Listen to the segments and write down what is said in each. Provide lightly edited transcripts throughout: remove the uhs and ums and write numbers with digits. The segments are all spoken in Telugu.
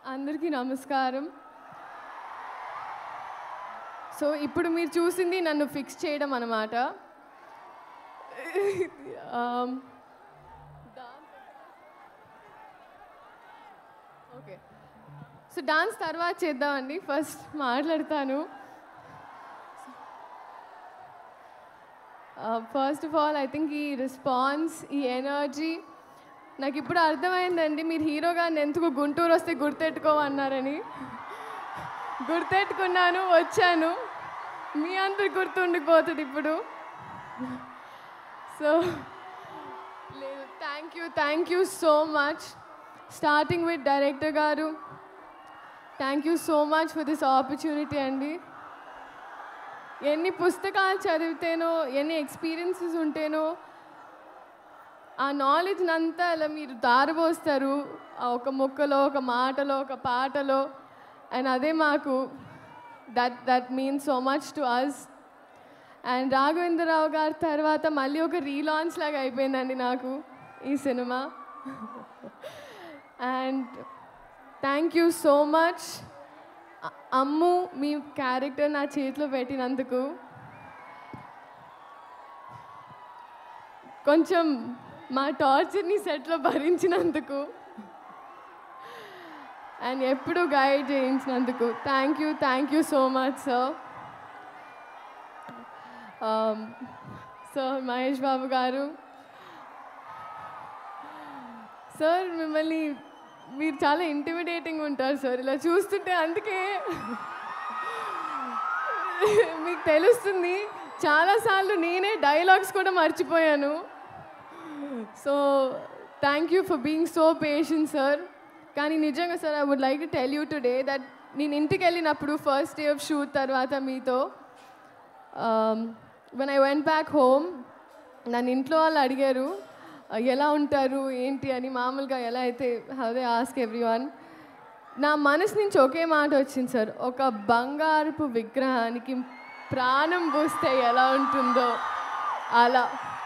అందరికీ నమస్కారం. సో ఇప్పుడు మీరు చూసింది నన్ను ఫిక్స్ చేయడం అన్నమాట. ఓకే, సో డాన్స్ తర్వాత చేద్దామండి. ఫస్ట్ మాట్లాడతాను. First of all I think ఈ రెస్పాన్స్, ఈ ఎనర్జీ నాకు ఇప్పుడు అర్థమైందండి. మీరు హీరో గారిని ఎందుకు గుంటూరు వస్తే గుర్తెట్టుకోమన్నారని. గుర్తెట్టుకున్నాను, వచ్చాను. మీ అందరు గుర్తుండిపోతుంది ఇప్పుడు. సో లేదు, thank you so much. Starting with director గారు, thank you so much for this opportunity అండి. ఎన్ని పుస్తకాలు చదివితేనో, ఎన్ని ఎక్స్పీరియన్సెస్ ఉంటేనో ఆ నాలెడ్జ్ని అంతా అలా మీరు దారబోస్తారు ఒక ముక్కలో, ఒక మాటలో, ఒక పాటలో. అండ్ అదే మాకు that means so much to us. And Raghavendra Rao గారి తర్వాత మళ్ళీ ఒక రీలాంచ్ లాగా అయిపోయిందండి నాకు ఈ సినిమా. And thank you so much Ammu, మీ క్యారెక్టర్ నా చేతిలో పెట్టినందుకు. కొంచెం మా టార్చర్ని సెట్లో భరించినందుకు అండ్ ఎప్పుడు గైడ్ చేయించినందుకు thank you so much sir. Sir Mahesh Babu గారు, సార్ మిమ్మల్ని మీరు చాలా ఇంటిమిడేటింగ్ ఉంటారు సార్. ఇలా చూస్తుంటే అందుకే మీకు తెలుస్తుంది. చాలాసార్లు నేనే డైలాగ్స్ కూడా మర్చిపోయాను. So thank you for being so patient sir. కానీ నిజంగా sir, I would like to tell you today that నేను ఇంటికి వెళ్ళినప్పుడు ఫస్ట్ డే ఆఫ్ షూట్ తర్వాత మీతో when I went back home, నన్ను ఇంట్లో వాళ్ళు అడిగారు ఎలా ఉంటారు ఏంటి అని. మామూలుగా ఎలా అయితే హౌ దే ఆస్క్ ఎవ్రీవన్. నా మనసు నుంచి ఒకే మాట వచ్చింది సార్, ఒక బంగారపు విగ్రహానికి ప్రాణం పోస్తే ఎలా ఉంటుందో అలా.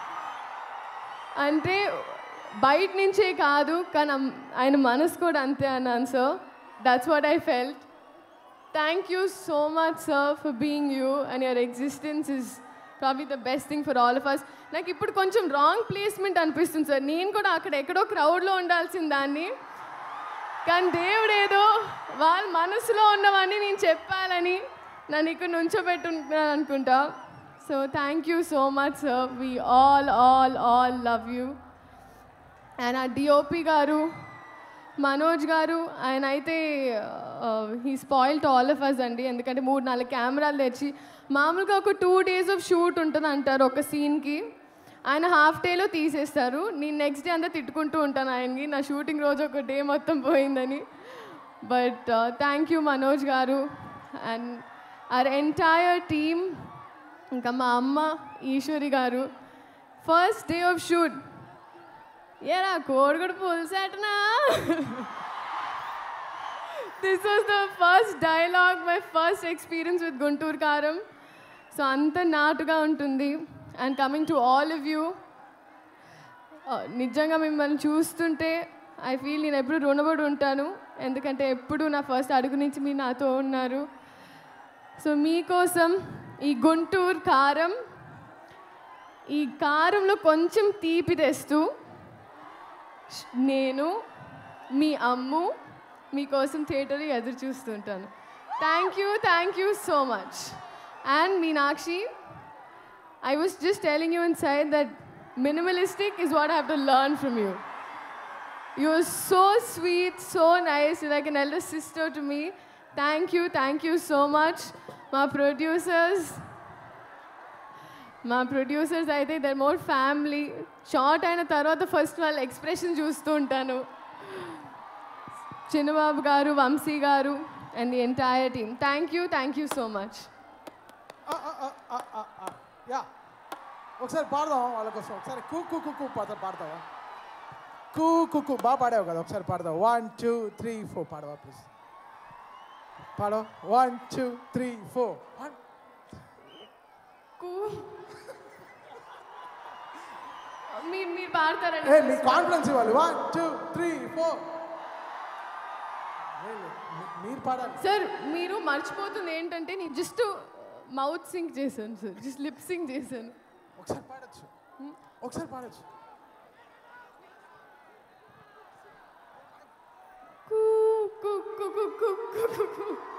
అంటే బయట నుంచే కాదు, కానీ ఆయన మనసు కూడా అంతే అన్నాను sir. That's what I felt. Thank you so much sir for being you and your existence is probably the best thing for all of us. నాకు ఇప్పుడు కొంచెం రాంగ్ ప్లేస్మెంట్ అనిపిస్తుంది సార్. నేను కూడా అక్కడ ఎక్కడో క్రౌడ్లో ఉండాల్సిన దాన్ని, కానీ దేవుడు ఏదో వాళ్ళ మనసులో ఉన్నవన్నీ నేను చెప్పాలని నన్ను ఇక్కడ నుంచోబెట్టుకుంటున్నాను అనుకుంటా. So thank you so much sir. We all love you. And ఆ డిఓపి గారు మనోజ్ గారు, ఆయన అయితే he spoiled all of us అండి. ఎందుకంటే 3-4 కెమెరాలు తెచ్చి, మామూలుగా ఒక 2 days ఆఫ్ షూట్ ఉంటుంది అంటారు ఒక సీన్కి, ఆయన హాఫ్ డేలో తీసేస్తారు. నేను నెక్స్ట్ డే అంతా తిట్టుకుంటూ ఉంటాను ఆయనకి, నా షూటింగ్ రోజు ఒక డే మొత్తం పోయిందని. బట్ థ్యాంక్ యూ మనోజ్ గారు అండ్ అవర్ ఎంటైర్ టీమ్. ఇంకా మా అమ్మ ఈశ్వరి గారు, ఫస్ట్ డే ఆఫ్ షూట్ ఏరా కోడిగుడు పులిసేటనా. This was the first dialogue, my first experience with Guntur Karam. So అంత నాటుగా ఉంటుంది. And coming to all of you, నిజంగా మిమ్మల్ని చూస్తుంటే ఐ ఫీల్ నేను ఎప్పుడు రుణపడి ఉంటాను. ఎందుకంటే ఎప్పుడు నా ఫస్ట్ అడుగు నుంచి మీరు నాతో ఉన్నారు. సో మీకోసం ఈ గుంటూరు కారం, ఈ కారంలో కొంచెం తీపి తెస్తూ నేను మీ అమ్ము మీకోసం థియేటర్లో ఎదురు చూస్తుంటాను. Thank you so much. And Meenakshi, I was just telling you inside that minimalistic is what I have to learn from you. You are so sweet, so nice. You're like an elder sister to me. Thank you so much. My producers అయితే they're more family. షార్ట్ అయిన తర్వాత ఫస్ట్ వాళ్ళ ఎక్స్ప్రెషన్ చూస్తూ ఉంటాను. చిన్నబాబు గారు, వంశీ గారు and the entire team, thank you so much. Yeah, ఒకసారి పాడదాం వాళ్ళ కోసం. ఒకసారి కూ కూ కూ కూ పాడతావా? కూ కూ కూ బాగా పాడావు కదా, ఒకసారి పాడదాం. 1 2 3 4 పాడవా ప్లీజ్. పాడో 1 2 3 4. మీరు పాడతారండి. మీ కాన్ఫిడెన్స్ ఇవ్వాలి. 1 2 3 4. మీరు పాడాలి సార్ మీరు మర్చిపోతుంది ఏంటంటే నేను జస్ట్ మౌత్ సింగ్ చేశాను సార్, జస్ట్ లిప్ సింగ్ చేశాను. ఒకసారి పాడొచ్చు, ఒకసారి పాడొచ్చు. కూ కూ కూ కూ కూ కూ కూ.